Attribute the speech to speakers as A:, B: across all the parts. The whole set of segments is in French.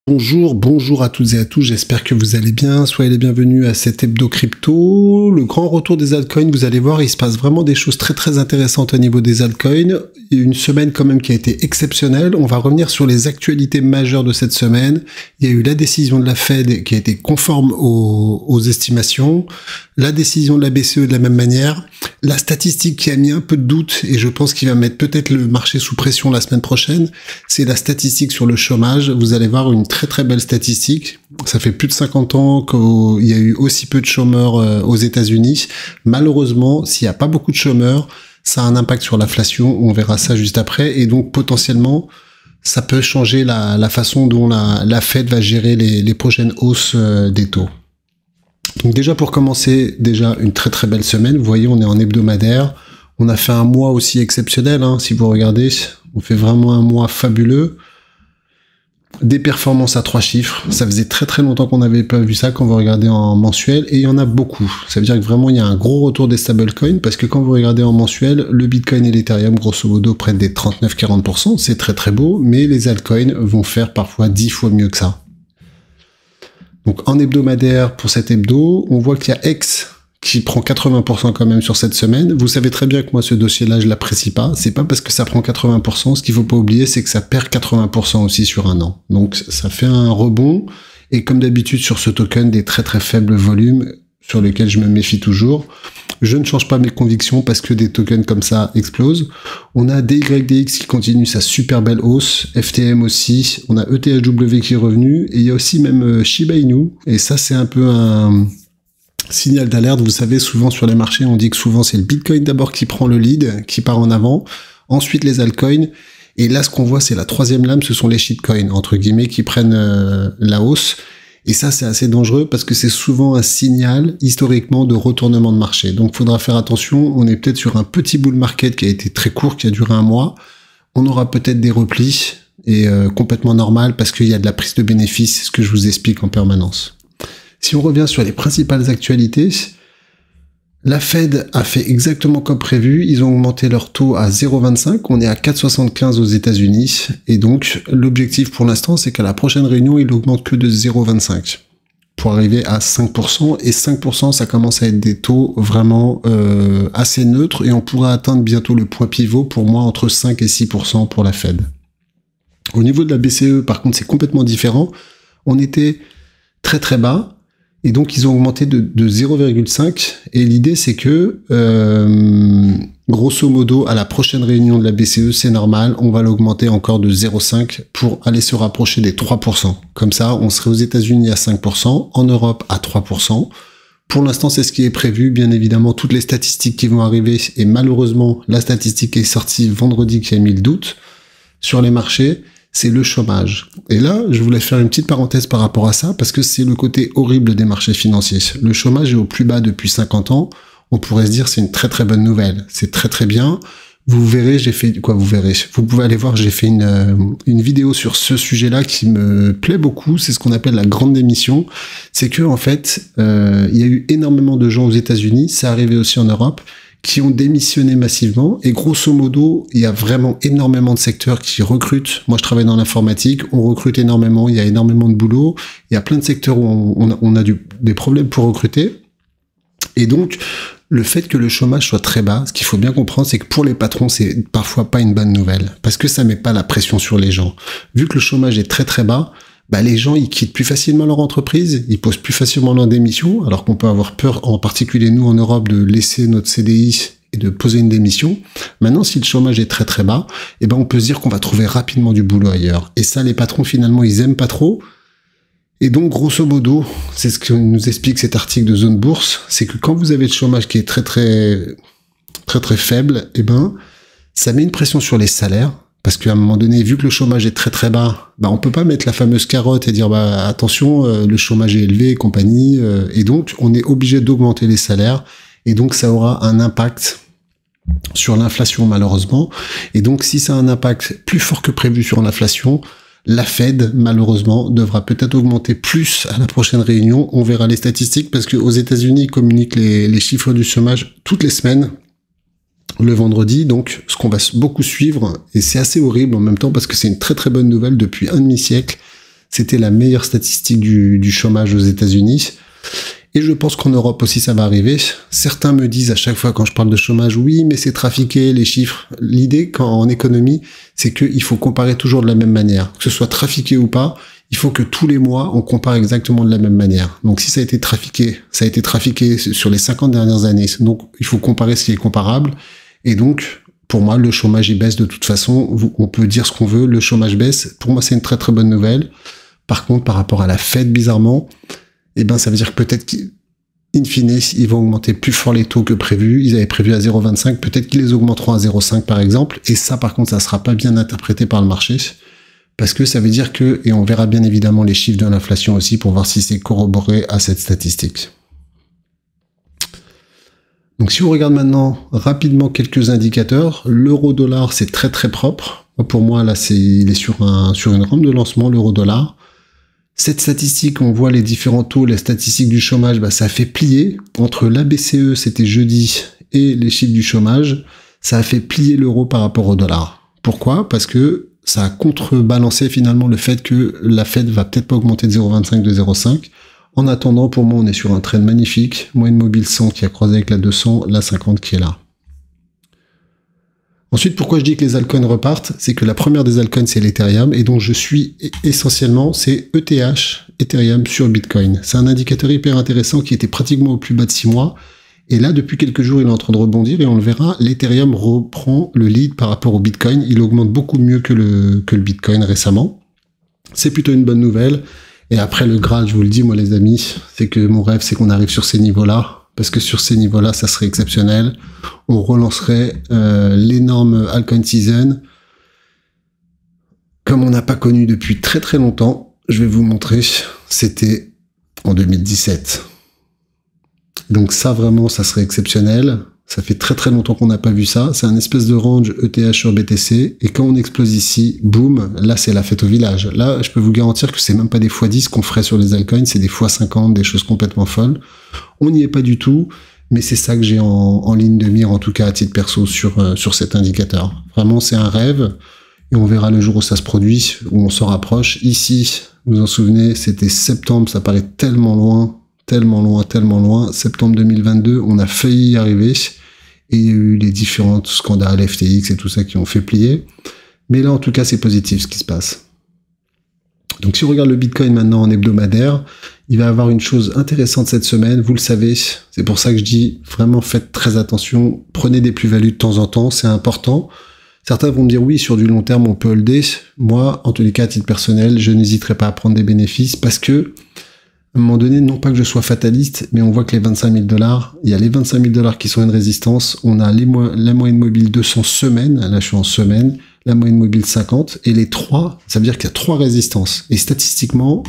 A: Bonjour à toutes et à tous, j'espère que vous allez bien, soyez les bienvenus à cet hebdo crypto. Le grand retour des altcoins, vous allez voir, il se passe vraiment des choses très intéressantes au niveau des altcoins. Il y a une semaine quand même qui a été exceptionnelle, on va revenir sur les actualités majeures de cette semaine. Il y a eu la décision de la Fed qui a été conforme aux estimations, la décision de la BCE de la même manière, la statistique qui a mis un peu de doute et je pense qu'il va mettre peut-être le marché sous pression la semaine prochaine, c'est la statistique sur le chômage. Vous allez voir une très belle statistique. Ça fait plus de 50 ans qu'il y a eu aussi peu de chômeurs aux États-Unis. Malheureusement, s'il n'y a pas beaucoup de chômeurs, ça a un impact sur l'inflation. On verra ça juste après. Et donc, potentiellement, ça peut changer la façon dont la Fed va gérer les prochaines hausses des taux. Donc déjà, pour commencer, une très belle semaine. Vous voyez, on est en hebdomadaire. On a fait un mois aussi exceptionnel. Si vous regardez, on fait vraiment un mois fabuleux. Des performances à 3 chiffres, ça faisait très longtemps qu'on n'avait pas vu ça quand vous regardez en mensuel, et il y en a beaucoup. Ça veut dire que vraiment il y a un gros retour des stablecoins, parce que quand vous regardez en mensuel, le Bitcoin et l'Ethereum grosso modo prennent des 39-40%, c'est très beau, mais les altcoins vont faire parfois 10 fois mieux que ça. Donc en hebdomadaire, pour cet hebdo, on voit qu'il y a X qui prend 80% quand même sur cette semaine. Vous savez très bien que moi, ce dossier-là, je l'apprécie pas. C'est pas parce que ça prend 80%. Ce qu'il faut pas oublier, c'est que ça perd 80% aussi sur un an. Donc, ça fait un rebond. Et comme d'habitude, sur ce token, des très faibles volumes sur lesquels je me méfie toujours. Je ne change pas mes convictions parce que des tokens comme ça explosent. On a DYDX qui continue sa super belle hausse. FTM aussi. On a ETHW qui est revenu. Et il y a aussi même Shiba Inu. Et ça, c'est un peu un signal d'alerte. Vous savez, souvent sur les marchés, on dit que souvent c'est le Bitcoin d'abord qui prend le lead, qui part en avant, ensuite les altcoins, et là ce qu'on voit c'est la troisième lame, ce sont les shitcoins, entre guillemets, qui prennent la hausse, et ça c'est assez dangereux parce que c'est souvent un signal historiquement de retournement de marché. Donc faudra faire attention, on est peut-être sur un petit bull market qui a été très court, qui a duré un mois, on aura peut-être des replis, et complètement normal parce qu'il y a de la prise de bénéfices, c'est ce que je vous explique en permanence. Si on revient sur les principales actualités, la Fed a fait exactement comme prévu, ils ont augmenté leur taux à 0,25, on est à 4,75 aux États-Unis, et donc l'objectif pour l'instant c'est qu'à la prochaine réunion, il augmente que de 0,25 pour arriver à 5%, et 5% ça commence à être des taux vraiment assez neutres, et on pourra atteindre bientôt le point pivot pour moi entre 5 et 6% pour la Fed. Au niveau de la BCE, par contre, c'est complètement différent, on était très bas, et donc, ils ont augmenté de 0,5. Et l'idée, c'est que, grosso modo, à la prochaine réunion de la BCE, c'est normal, on va l'augmenter encore de 0,5 pour aller se rapprocher des 3%. Comme ça, on serait aux États-Unis à 5%, en Europe à 3%. Pour l'instant, c'est ce qui est prévu. Bien évidemment, toutes les statistiques qui vont arriver, et malheureusement, la statistique qui est sortie vendredi qui a mis le doute sur les marchés, c'est le chômage. Et là, je voulais faire une petite parenthèse par rapport à ça, parce que c'est le côté horrible des marchés financiers. Le chômage est au plus bas depuis 50 ans. On pourrait se dire c'est une très bonne nouvelle. C'est très bien. Vous verrez, j'ai fait... Quoi, vous verrez? Vous pouvez aller voir, j'ai fait une vidéo sur ce sujet-là qui me plaît beaucoup. C'est ce qu'on appelle la grande démission. C'est que, en fait, il y a eu énormément de gens aux États-Unis, ça arrivait aussi en Europe, qui ont démissionné massivement, et grosso modo, il y a vraiment énormément de secteurs qui recrutent. Moi, je travaille dans l'informatique, on recrute énormément, il y a énormément de boulot, il y a plein de secteurs où on a des problèmes pour recruter, et donc, le fait que le chômage soit très bas, ce qu'il faut bien comprendre, c'est que pour les patrons, c'est parfois pas une bonne nouvelle, parce que ça met pas la pression sur les gens. Vu que le chômage est très bas, les gens, ils quittent plus facilement leur entreprise, ils posent plus facilement leur démission, alors qu'on peut avoir peur, en particulier nous en Europe, de laisser notre CDI et de poser une démission. Maintenant, si le chômage est très bas, on peut se dire qu'on va trouver rapidement du boulot ailleurs. Et ça, les patrons, finalement, ils aiment pas trop. Et donc, grosso modo, c'est ce que nous explique cet article de Zone Bourse, c'est que quand vous avez le chômage qui est très faible, ça met une pression sur les salaires. Parce qu'à un moment donné, vu que le chômage est très bas, on peut pas mettre la fameuse carotte et dire attention, le chômage est élevé et compagnie, et donc on est obligé d'augmenter les salaires, et donc ça aura un impact sur l'inflation malheureusement, et donc si ça a un impact plus fort que prévu sur l'inflation, la Fed malheureusement devra peut-être augmenter plus à la prochaine réunion. On verra les statistiques parce qu'aux États-Unis ils communiquent les chiffres du chômage toutes les semaines. Le vendredi, donc ce qu'on va beaucoup suivre, et c'est assez horrible en même temps parce que c'est une très bonne nouvelle depuis un demi-siècle, C'était la meilleure statistique du chômage aux États-Unis. Et je pense qu'en Europe aussi, ça va arriver. Certains me disent à chaque fois quand je parle de chômage, oui, mais c'est trafiqué, les chiffres. L'idée, en économie, c'est qu'il faut comparer toujours de la même manière. Que ce soit trafiqué ou pas, il faut que tous les mois, on compare exactement de la même manière. Donc si ça a été trafiqué sur les 50 dernières années. Donc il faut comparer ce qui est comparable. Et donc, pour moi, le chômage, il baisse de toute façon. On peut dire ce qu'on veut, le chômage baisse. Pour moi, c'est une très très bonne nouvelle. Par contre, par rapport à la Fed, bizarrement, eh ben, ça veut dire que peut-être qu'in fine, ils vont augmenter plus fort les taux que prévu. Ils avaient prévu à 0,25. Peut-être qu'ils les augmenteront à 0,5 par exemple. Et ça, par contre, ça sera pas bien interprété par le marché. Parce que ça veut dire que, et on verra bien évidemment les chiffres de l'inflation aussi pour voir si c'est corroboré à cette statistique. Donc si on regarde maintenant rapidement quelques indicateurs, l'euro-dollar c'est très très propre. Pour moi là il est sur une rampe de lancement, l'euro-dollar. Cette statistique, on voit les différents taux, les statistiques du chômage, bah, ça a fait plier. Entre la BCE, c'était jeudi, et les chiffres du chômage, ça a fait plier l'euro par rapport au dollar. Pourquoi? Parce que ça a contrebalancé finalement le fait que la Fed va peut-être pas augmenter de 0,25 de 0,5. En attendant, pour moi, on est sur un trend magnifique. Moyenne mobile 100 qui a croisé avec la 200, la 50 qui est là. Ensuite, pourquoi je dis que les altcoins repartent? C'est que la première des altcoins, c'est l'Ethereum, et donc je suis essentiellement, c'est ETH, Ethereum sur Bitcoin. C'est un indicateur hyper intéressant qui était pratiquement au plus bas de 6 mois. Et là, depuis quelques jours, il est en train de rebondir et on le verra, l'Ethereum reprend le lead par rapport au Bitcoin. Il augmente beaucoup mieux que le Bitcoin récemment. C'est plutôt une bonne nouvelle. Et après, le Graal, je vous le dis, moi les amis, c'est que mon rêve, c'est qu'on arrive sur ces niveaux-là. Parce que sur ces niveaux-là, ça serait exceptionnel. On relancerait l'énorme altcoin season comme on n'a pas connu depuis très très longtemps. Je vais vous montrer, c'était en 2017. Donc ça, vraiment, ça serait exceptionnel. Ça fait très très longtemps qu'on n'a pas vu ça. C'est un espèce de range ETH sur BTC. Et quand on explose ici, boum, là c'est la fête au village. Là, je peux vous garantir que c'est même pas des x10 qu'on ferait sur les altcoins, c'est des x50, des choses complètement folles. On n'y est pas du tout, mais c'est ça que j'ai en ligne de mire, en tout cas à titre perso, sur cet indicateur. Vraiment, c'est un rêve. Et on verra le jour où ça se produit, où on s'en rapproche. Ici, vous vous en souvenez, c'était septembre, ça paraît tellement loin. Tellement loin, septembre 2022, on a failli y arriver, et il y a eu les différents scandales FTX et tout ça qui ont fait plier, mais là en tout cas c'est positif ce qui se passe. Donc si on regarde le Bitcoin maintenant en hebdomadaire, il va y avoir une chose intéressante cette semaine, vous le savez, c'est pour ça que je dis vraiment faites très attention, prenez des plus-values de temps en temps, c'est important. Certains vont me dire oui, sur du long terme on peut holder, moi en tous les cas à titre personnel, je n'hésiterai pas à prendre des bénéfices parce que à un moment donné, non pas que je sois fataliste, mais on voit que les 25 000 $, il y a les 25 000 $ qui sont une résistance, on a la moyenne mobile 200 semaines, là je suis en semaine, la moyenne mobile 50, et les 3, ça veut dire qu'il y a 3 résistances. Et statistiquement,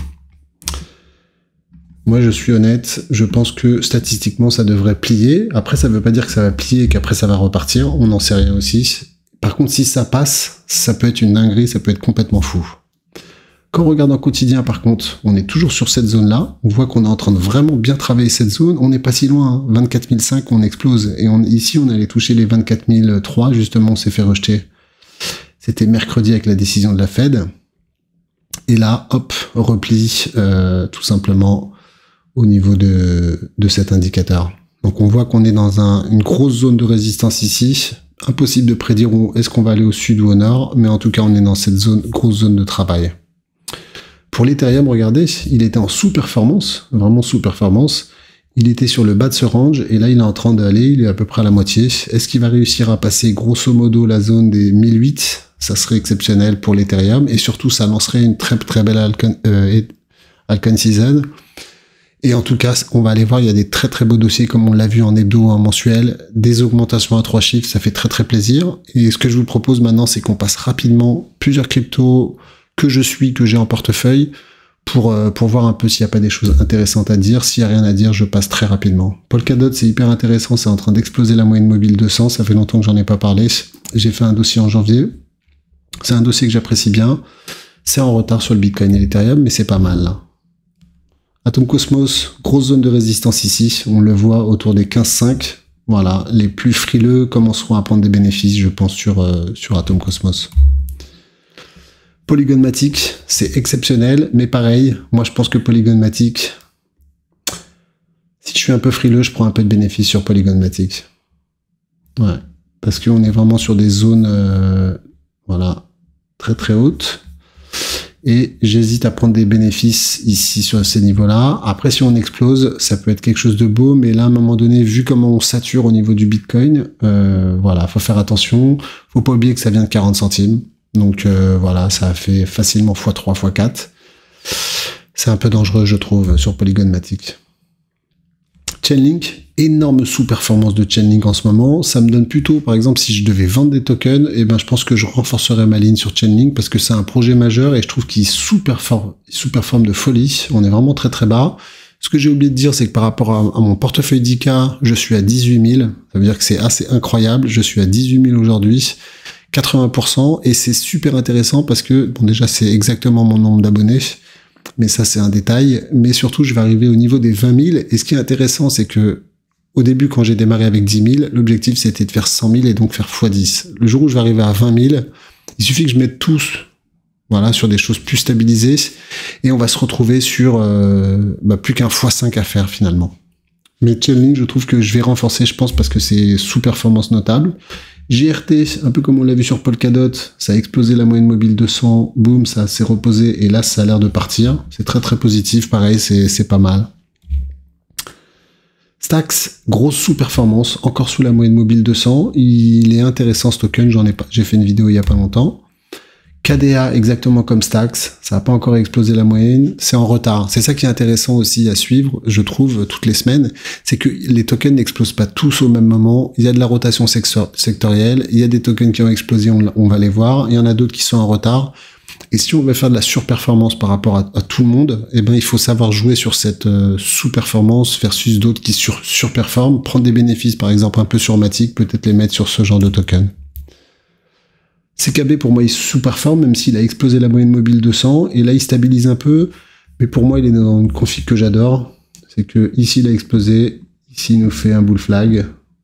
A: moi je suis honnête, je pense que statistiquement ça devrait plier. Après ça veut pas dire que ça va plier et qu'après ça va repartir, on n'en sait rien aussi. Par contre si ça passe, ça peut être une dinguerie, ça peut être complètement fou. Quand on regarde en quotidien, par contre, on est toujours sur cette zone-là. On voit qu'on est en train de vraiment bien travailler cette zone. On n'est pas si loin, hein. 24 500, on explose. Et ici, on allait toucher les 24 003. Justement, on s'est fait rejeter. C'était mercredi avec la décision de la Fed. Et là, hop, repli, tout simplement, au niveau de cet indicateur. Donc, on voit qu'on est dans une grosse zone de résistance ici. Impossible de prédire où est-ce qu'on va aller au sud ou au nord. Mais en tout cas, on est dans cette grosse zone de travail. Pour l'Ethereum, regardez, il était en sous-performance, vraiment sous-performance. Il était sur le bas de ce range, et là, il est en train d'aller, il est à peu près à la moitié. Est-ce qu'il va réussir à passer grosso modo la zone des 1008? Ça serait exceptionnel pour l'Ethereum, et surtout, ça lancerait une très très belle altcoin season. Et en tout cas, on va aller voir, il y a des très très beaux dossiers, comme on l'a vu en hebdo, en mensuel, des augmentations à 3 chiffres, ça fait très très plaisir. Et ce que je vous propose maintenant, c'est qu'on passe rapidement plusieurs cryptos que j'ai en portefeuille pour voir un peu s'il n'y a pas des choses intéressantes à dire. S'il n'y a rien à dire, je passe très rapidement. Polkadot, c'est hyper intéressant, c'est en train d'exploser la moyenne mobile 200, ça fait longtemps que j'en ai pas parlé. J'ai fait un dossier en janvier. C'est un dossier que j'apprécie bien. C'est en retard sur le Bitcoin et l'Ethereum, mais c'est pas mal là. Atom Cosmos, grosse zone de résistance ici, on le voit autour des 15,5. Voilà, les plus frileux commenceront à prendre des bénéfices, je pense, sur Atom Cosmos. Polygon-Matic, c'est exceptionnel, mais pareil, moi je pense que Polygon-Matic, si je suis un peu frileux, je prends un peu de bénéfice sur Polygon-Matic. Ouais, parce qu'on est vraiment sur des zones voilà, très très hautes. Et j'hésite à prendre des bénéfices ici sur ces niveaux-là. Après, si on explose, ça peut être quelque chose de beau, mais là, à un moment donné, vu comment on sature au niveau du Bitcoin, voilà, faut faire attention. Faut pas oublier que ça vient de 40 centimes. Donc voilà, ça a fait facilement x3, x4. C'est un peu dangereux, je trouve, sur Polygon-Matic. Chainlink, énorme sous-performance de Chainlink en ce moment. Ça me donne plutôt, par exemple, si je devais vendre des tokens, eh ben, je pense que je renforcerais ma ligne sur Chainlink parce que c'est un projet majeur et je trouve qu'il sous-performe de folie. On est vraiment très très bas. Ce que j'ai oublié de dire, c'est que par rapport à mon portefeuille d'IK, je suis à 18 000. Ça veut dire que c'est assez incroyable. Je suis à 18 000 aujourd'hui. 80%, et c'est super intéressant parce que, bon, déjà, c'est exactement mon nombre d'abonnés, mais ça, c'est un détail, mais surtout, je vais arriver au niveau des 20 000, et ce qui est intéressant, c'est que, au début, quand j'ai démarré avec 10 000, l'objectif, c'était de faire 100 000 et donc faire x10. Le jour où je vais arriver à 20 000, il suffit que je mette tous, voilà, sur des choses plus stabilisées, et on va se retrouver sur, plus qu'un x5 à faire, finalement. Mais Chainlink, je trouve que je vais renforcer, je pense, parce que c'est sous-performance notable. JRT, un peu comme on l'a vu sur Polkadot, ça a explosé la moyenne mobile 200, boum, ça s'est reposé, et là, ça a l'air de partir. C'est très très positif, pareil, c'est pas mal. Stax, grosse sous-performance, encore sous la moyenne mobile 200. Il est intéressant ce token, j'ai fait une vidéo il y a pas longtemps. KDA, exactement comme Stax, ça n'a pas encore explosé la moyenne, c'est en retard. C'est ça qui est intéressant aussi à suivre, je trouve, toutes les semaines, c'est que les tokens n'explosent pas tous au même moment, il y a de la rotation sectorielle, il y a des tokens qui ont explosé, on va les voir, il y en a d'autres qui sont en retard, et si on veut faire de la surperformance par rapport à tout le monde, eh ben, il faut savoir jouer sur cette sous-performance versus d'autres qui surperforment, prendre des bénéfices, par exemple, un peu sur Matic, peut-être les mettre sur ce genre de token. CKB, pour moi, il sous-performe, même s'il a explosé la moyenne mobile 200, et là, il stabilise un peu, mais pour moi, il est dans une config que j'adore, c'est que ici, il a explosé, ici, il nous fait un bull flag,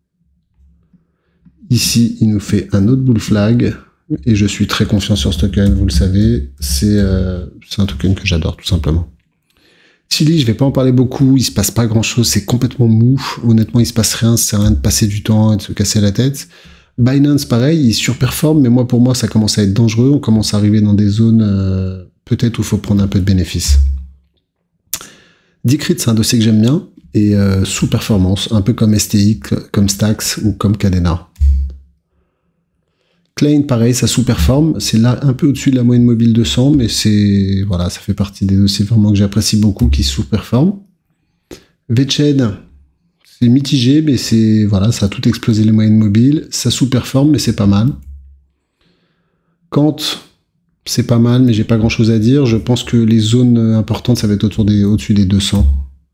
A: ici, il nous fait un autre bull flag, et je suis très confiant sur ce token, vous le savez, c'est un token que j'adore, tout simplement. Chili, je vais pas en parler beaucoup, il se passe pas grand-chose, c'est complètement mou, honnêtement, il se passe rien, ça sert à rien de passer du temps et de se casser la tête. Binance, pareil, il surperforme, mais pour moi, ça commence à être dangereux. On commence à arriver dans des zones, peut-être où il faut prendre un peu de bénéfices. Decrypt, c'est un dossier que j'aime bien, et sous-performance, un peu comme STX, comme Stax ou comme Cadena. Klein, pareil, ça sous-performe. C'est là un peu au-dessus de la moyenne mobile 200, mais c'est, voilà, ça fait partie des dossiers vraiment que j'apprécie beaucoup, qui sous-performent. VeChain, c'est mitigé, mais c'est, voilà, ça a tout explosé les moyennes mobiles. Ça sous-performe, mais c'est pas mal. Kant, c'est pas mal, mais j'ai pas grand chose à dire. Je pense que les zones importantes, ça va être au-dessus des 200.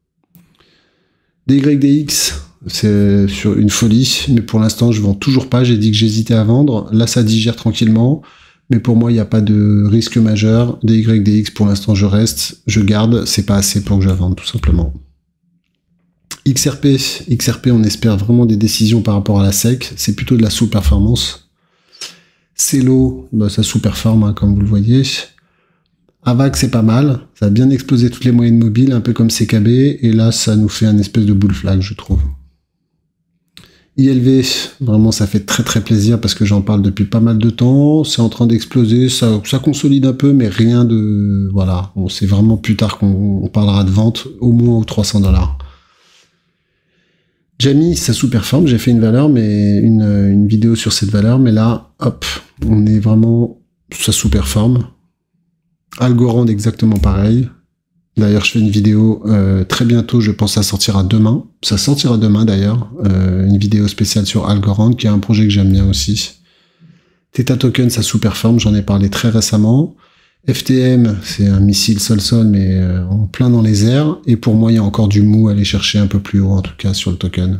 A: DYDX, c'est sur une folie, mais pour l'instant, je vends toujours pas. J'ai dit que j'hésitais à vendre. Là, ça digère tranquillement, mais pour moi, il n'y a pas de risque majeur. DYDX, pour l'instant, je reste, je garde. C'est pas assez pour que je vende, tout simplement. XRP, on espère vraiment des décisions par rapport à la SEC. C'est plutôt de la sous-performance. Celo, ça sous-performe, hein, comme vous le voyez. AVAX, c'est pas mal. Ça a bien explosé toutes les moyennes mobiles, un peu comme CKB. Et là, ça nous fait un espèce de bull flag, je trouve. ILV, vraiment, ça fait très très plaisir parce que j'en parle depuis pas mal de temps. C'est en train d'exploser. Ça consolide un peu, mais rien de... Voilà. C'est vraiment plus tard qu'on parlera de vente, au moins aux 300 $. Jamie, ça sous-performe, j'ai fait une valeur, mais une vidéo sur cette valeur, mais là, hop, on est vraiment, ça sous-performe. Algorand, exactement pareil. D'ailleurs, je fais une vidéo très bientôt, je pense que ça sortira demain. Ça sortira demain d'ailleurs, une vidéo spéciale sur Algorand, qui est un projet que j'aime bien aussi. Theta Token, ça sous-performe, j'en ai parlé très récemment. FTM, c'est un missile sol-sol, mais en plein dans les airs. Et pour moi, il y a encore du mou à aller chercher un peu plus haut, en tout cas, sur le token.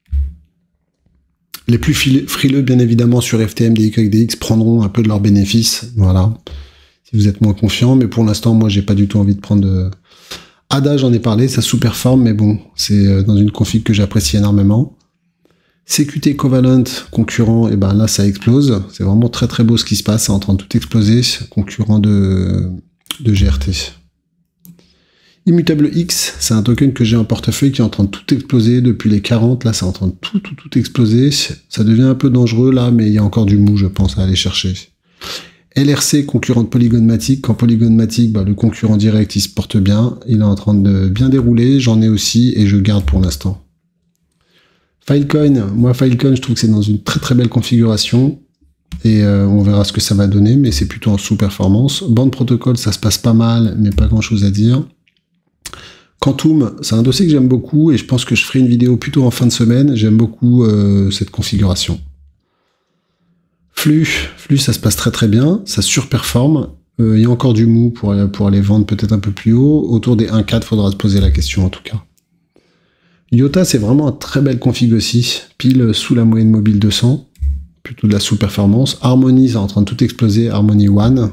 A: Les plus frileux, bien évidemment, sur FTM, DYDX, prendront un peu de leurs bénéfices. Voilà. Si vous êtes moins confiant. Mais pour l'instant, moi, j'ai pas du tout envie de prendre de... ADA, j'en ai parlé, ça sous-performe, mais bon, c'est dans une config que j'apprécie énormément. CQT Covalent, concurrent, et ben là ça explose. C'est vraiment très très beau ce qui se passe, c'est en train de tout exploser, concurrent de GRT. Immutable X, c'est un token que j'ai en portefeuille qui est en train de tout exploser depuis les 40, là c'est en train de tout exploser. Ça devient un peu dangereux là, mais il y a encore du mou je pense à aller chercher. LRC, concurrent de Polygonmatic. Quand Polygonmatic, bah, le concurrent direct, il se porte bien. Il est en train de bien dérouler. J'en ai aussi et je garde pour l'instant. Filecoin. Moi, Filecoin, je trouve que c'est dans une très très belle configuration. Et on verra ce que ça va donner, mais c'est plutôt en sous-performance. Band Protocol, ça se passe pas mal, mais pas grand-chose à dire. Quantum, c'est un dossier que j'aime beaucoup et je pense que je ferai une vidéo plutôt en fin de semaine. J'aime beaucoup cette configuration. Flux, ça se passe très très bien, ça surperforme. Il y a encore du mou pour aller vendre peut-être un peu plus haut. Autour des 1,4, faudra se poser la question en tout cas. IOTA, c'est vraiment une très belle config aussi, pile sous la moyenne mobile 200, plutôt de la sous-performance. Harmony, c'est en train de tout exploser, Harmony One.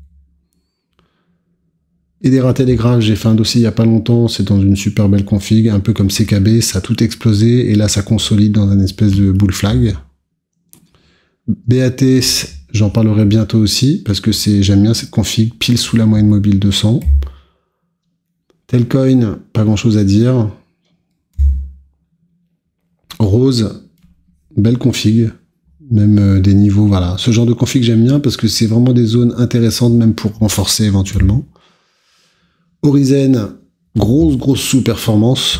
A: Edera Telegraph, j'ai fait un dossier il n'y a pas longtemps, c'est dans une super belle config, un peu comme CKB, ça a tout explosé, et là ça consolide dans un espèce de bull flag. BAT, j'en parlerai bientôt aussi, parce que j'aime bien cette config, pile sous la moyenne mobile 200. Telcoin, pas grand chose à dire. Rose, belle config, même des niveaux, voilà. Ce genre de config j'aime bien, parce que c'est vraiment des zones intéressantes, même pour renforcer éventuellement. Horizon, grosse sous-performance.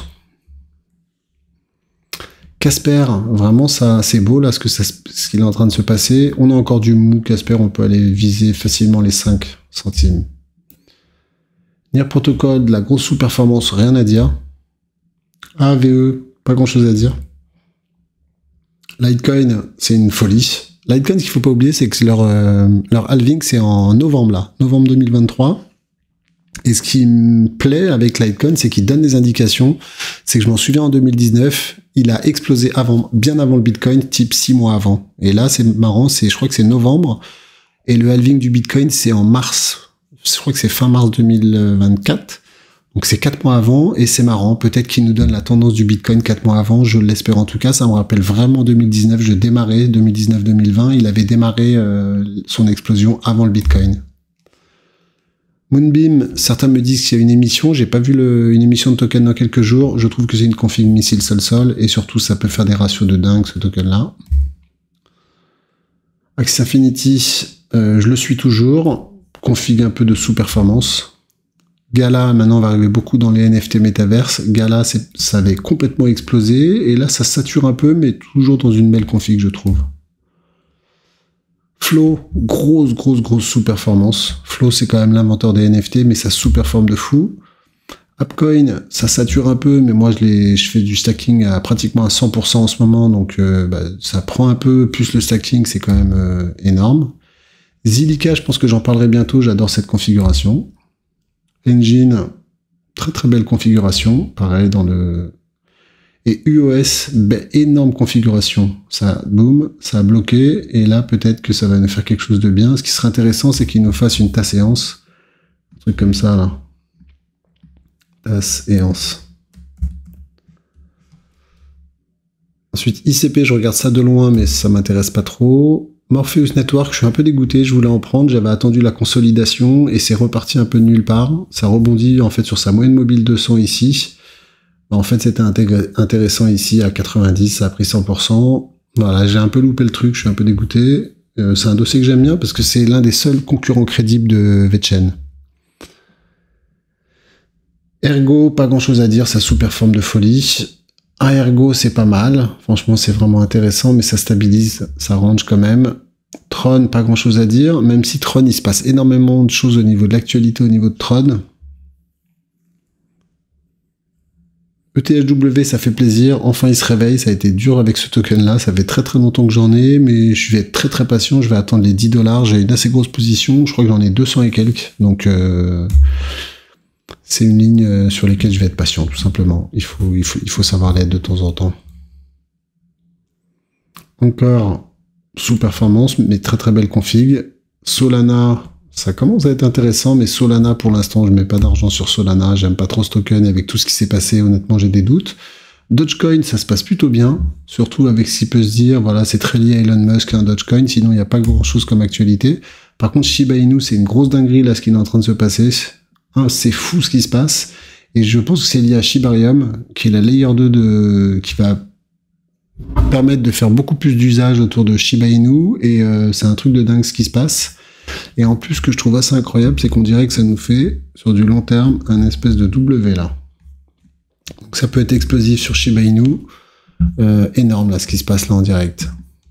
A: Casper, vraiment ça, c'est beau là ce qu'il est en train de se passer. On a encore du mou, Casper, on peut aller viser facilement les 5 centimes. Near Protocol, de la grosse sous-performance, rien à dire. AVE, pas grand chose à dire. Litecoin, c'est une folie. Litecoin, ce qu'il faut pas oublier, c'est que leur halving, c'est en novembre là, novembre 2023. Et ce qui me plaît avec Litecoin, c'est qu'il donne des indications. C'est que je m'en souviens en 2019, il a explosé bien avant le Bitcoin, type 6 mois avant. Et là, c'est marrant, je crois que c'est novembre. Et le halving du Bitcoin, c'est en mars. Je crois que c'est fin mars 2024. Donc c'est 4 mois avant. Et c'est marrant, peut-être qu'il nous donne la tendance du Bitcoin 4 mois avant. Je l'espère en tout cas. Ça me rappelle vraiment 2019. Je démarrais 2019-2020. Il avait démarré son explosion avant le Bitcoin. Moonbeam, certains me disent qu'il y a une émission, j'ai pas vu une émission de token dans quelques jours, je trouve que c'est une config missile sol-sol, et surtout ça peut faire des ratios de dingue ce token-là. Axie Infinity, je le suis toujours, config un peu de sous-performance. Gala, maintenant va arriver beaucoup dans les NFT Metaverse, Gala ça avait complètement explosé, et là ça sature un peu, mais toujours dans une belle config je trouve. Flow, grosse sous-performance. Flow, c'est quand même l'inventeur des NFT, mais ça sous-performe de fou. Upcoin, ça sature un peu, mais moi je fais du stacking à pratiquement à 100% en ce moment, donc ça prend un peu, plus le stacking, c'est quand même énorme. Zilliqa, je pense que j'en parlerai bientôt, j'adore cette configuration. Engine, très belle configuration, pareil dans le... Et UOS, énorme configuration. Ça, boum, ça a bloqué, et là, peut-être que ça va nous faire quelque chose de bien. Ce qui serait intéressant, c'est qu'il nous fasse une tasse-séance. Un truc comme ça, là. Tasse-séance. Ensuite, ICP, je regarde ça de loin, mais ça m'intéresse pas trop. Morpheus Network, je suis un peu dégoûté, je voulais en prendre, j'avais attendu la consolidation, et c'est reparti un peu de nulle part. Ça rebondit, en fait, sur sa moyenne mobile 200 ici. En fait, c'était intéressant ici à 90, ça a pris 100%. Voilà, j'ai un peu loupé le truc, je suis un peu dégoûté. C'est un dossier que j'aime bien parce que c'est l'un des seuls concurrents crédibles de VeChain. Ergo, pas grand chose à dire, ça sous-performe de folie. Ergo, c'est pas mal. Franchement, c'est vraiment intéressant, mais ça stabilise, ça range quand même. Tron, pas grand chose à dire, même si Tron, il se passe énormément de choses au niveau de l'actualité, au niveau de Tron. ETHW, ça fait plaisir, enfin il se réveille, ça a été dur avec ce token-là, ça fait très longtemps que j'en ai, mais je vais être très patient, je vais attendre les 10 $, j'ai une assez grosse position, je crois que j'en ai 200 et quelques, donc c'est une ligne sur laquelle je vais être patient, tout simplement. Il faut savoir l'aide de temps en temps. Encore sous-performance, mais très belle config. Solana, ça commence à être intéressant, mais Solana, pour l'instant, je mets pas d'argent sur Solana. J'aime pas trop ce token. Avec tout ce qui s'est passé, honnêtement, j'ai des doutes. Dogecoin, ça se passe plutôt bien, surtout avec ce qui peut se dire, voilà, c'est très lié à Elon Musk, un Dogecoin, sinon il n'y a pas grand-chose comme actualité. Par contre, Shiba Inu, c'est une grosse dinguerie, là, ce qui est en train de se passer. C'est fou ce qui se passe. Et je pense que c'est lié à Shibarium, qui est la layer 2 qui va permettre de faire beaucoup plus d'usage autour de Shiba Inu, et c'est un truc de dingue ce qui se passe. Et en plus, ce que je trouve assez incroyable, c'est qu'on dirait que ça nous fait, sur du long terme, un espèce de W, là. Donc ça peut être explosif sur Shiba Inu. Énorme, là, ce qui se passe là en direct.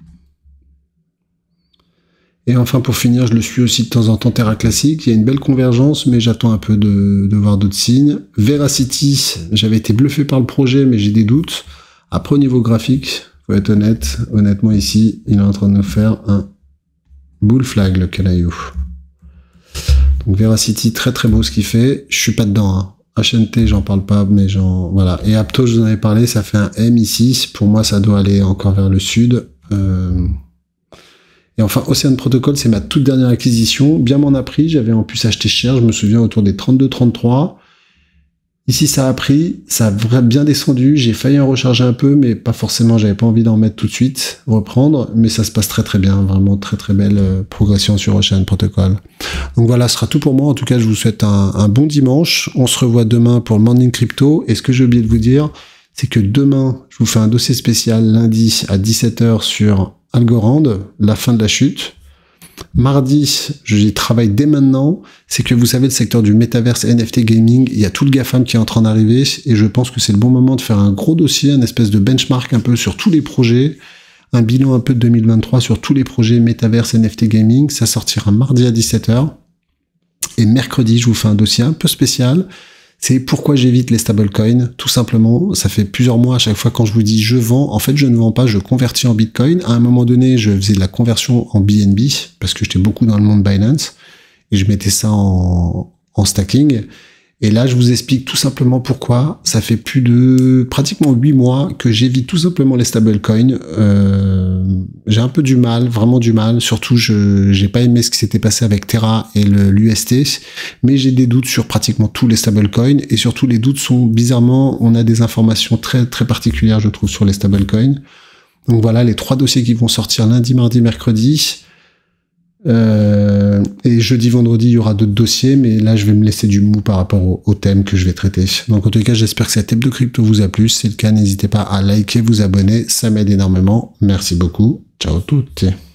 A: Et enfin, pour finir, je le suis aussi de temps en temps, Terra Classic. Il y a une belle convergence, mais j'attends un peu de voir d'autres signes. Veracity, j'avais été bluffé par le projet, mais j'ai des doutes. Après, au niveau graphique, faut être honnête, honnêtement ici, il est en train de nous faire un bull flag, le calaillou. Donc Veracity, très très beau ce qu'il fait. Je suis pas dedans, hein. HNT, j'en parle pas, mais voilà. Et Aptos, je vous en avais parlé, ça fait un M ici. Pour moi, ça doit aller encore vers le sud. Et enfin, Ocean Protocol, c'est ma toute dernière acquisition. Bien m'en a pris, j'avais en plus acheté cher, je me souviens, autour des 32-33. Ici, ça a pris, ça a bien descendu, j'ai failli en recharger un peu, mais pas forcément, j'avais pas envie d'en mettre tout de suite, reprendre, mais ça se passe très très bien, vraiment très très belle progression sur Ocean Protocol. Donc voilà, ce sera tout pour moi. En tout cas, je vous souhaite un bon dimanche. On se revoit demain pour le Morning Crypto. Et ce que j'ai oublié de vous dire, c'est que demain, je vous fais un dossier spécial lundi à 17h sur Algorand, la fin de la chute. Mardi, j'y travaille dès maintenant. C'est que vous savez, le secteur du Metaverse NFT Gaming, il y a tout le GAFAM qui est en train d'arriver. Et je pense que c'est le bon moment de faire un gros dossier, un espèce de benchmark un peu sur tous les projets. Un bilan un peu de 2023 sur tous les projets Metaverse NFT Gaming. Ça sortira mardi à 17h. Et mercredi, je vous fais un dossier un peu spécial. C'est pourquoi j'évite les stablecoins. Tout simplement, ça fait plusieurs mois à chaque fois quand je vous dis je vends. En fait, je ne vends pas, je convertis en Bitcoin. À un moment donné, je faisais de la conversion en BNB parce que j'étais beaucoup dans le monde Binance. Et je mettais ça en stacking. Et là, je vous explique tout simplement pourquoi. Ça fait plus de pratiquement 8 mois que j'évite tout simplement les stablecoins. J'ai un peu du mal, vraiment du mal. Surtout, j'ai pas aimé ce qui s'était passé avec Terra et l'UST. Mais j'ai des doutes sur pratiquement tous les stablecoins. Et surtout, les doutes sont, bizarrement, on a des informations très, très particulières, je trouve, sur les stablecoins. Donc voilà, les 3 dossiers qui vont sortir lundi, mardi, mercredi. Et jeudi, vendredi, il y aura d'autres dossiers, mais là, je vais me laisser du mou par rapport au thème que je vais traiter. Donc, en tout cas, j'espère que cette hebdo crypto vous a plu. Si c'est le cas, n'hésitez pas à liker, vous abonner. Ça m'aide énormément. Merci beaucoup. Ciao tutti.